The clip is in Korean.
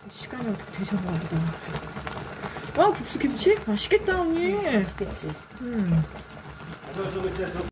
시간이 어떻게 되셨나 보다. 와, 국수김치? 맛있겠다, 언니. 맛있겠지.